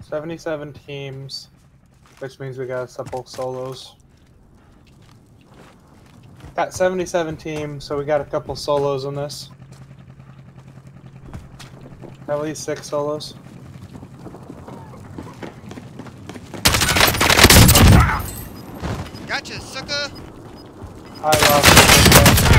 77 teams, which means we got a couple solos. Got 77 teams, so we got a couple solos in this. At least 6 solos. Gotcha, sucker! I lost it.